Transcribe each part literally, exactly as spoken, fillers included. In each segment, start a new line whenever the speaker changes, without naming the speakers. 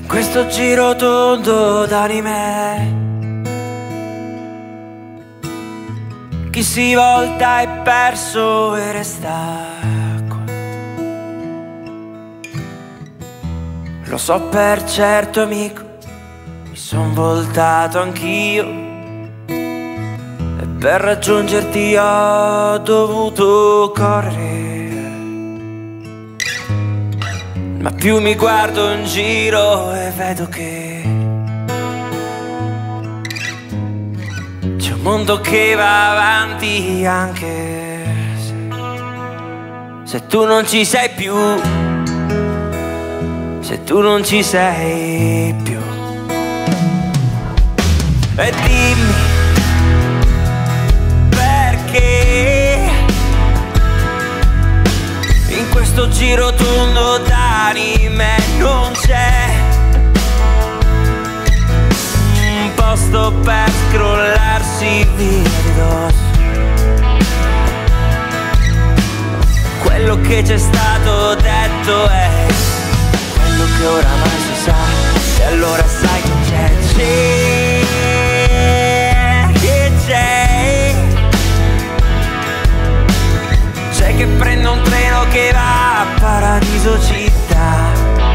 questo giro tondo d'anime. Chi si volta è perso e resta qua. Lo so per certo, amico, mi son voltato anch'io e per raggiungerti ho dovuto correre. Ma più mi guardo in giro e vedo che c'è un mondo che va avanti anche se, se tu non ci sei più, se tu non ci sei più. E dimmi perché in questo giro tondo d'anime non c'è un posto per scrollarsi via di dosso quello che c'è stato detto è quello che oramai si sa, e allora sai che c'è, c'è, che c'è, c'è che prendo un treno che va a Paradiso città.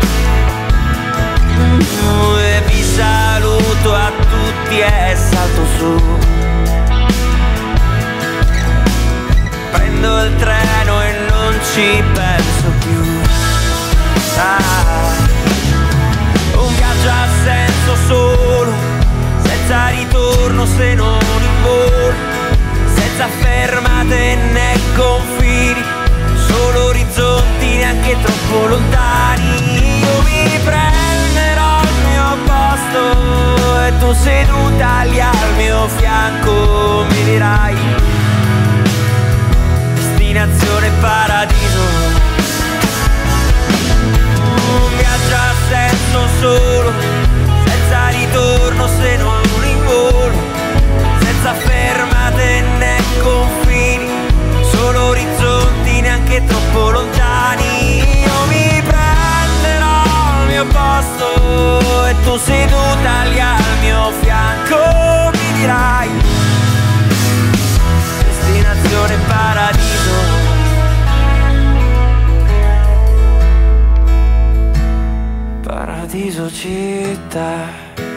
E vi saluto a tutti e salto su, prendo il treno e non ci penso più. Ah, un viaggio ha senso solo, senza ritorno se non in volo, senza fermate né confini, solo orizzonti neanche troppo lontani. Io mi prenderò il mio posto e tu seduta lì al mio fianco mi dirai destinazione paradiso. Un viaggio ha senso solo, senza ritorno se non in volo, senza fermate né confini, solo orizzonti neanche troppo lontani. Io mi prenderò il mio posto e tu seduta lì al mio fianco mi dirai destinazione paradiso. Paradiso città.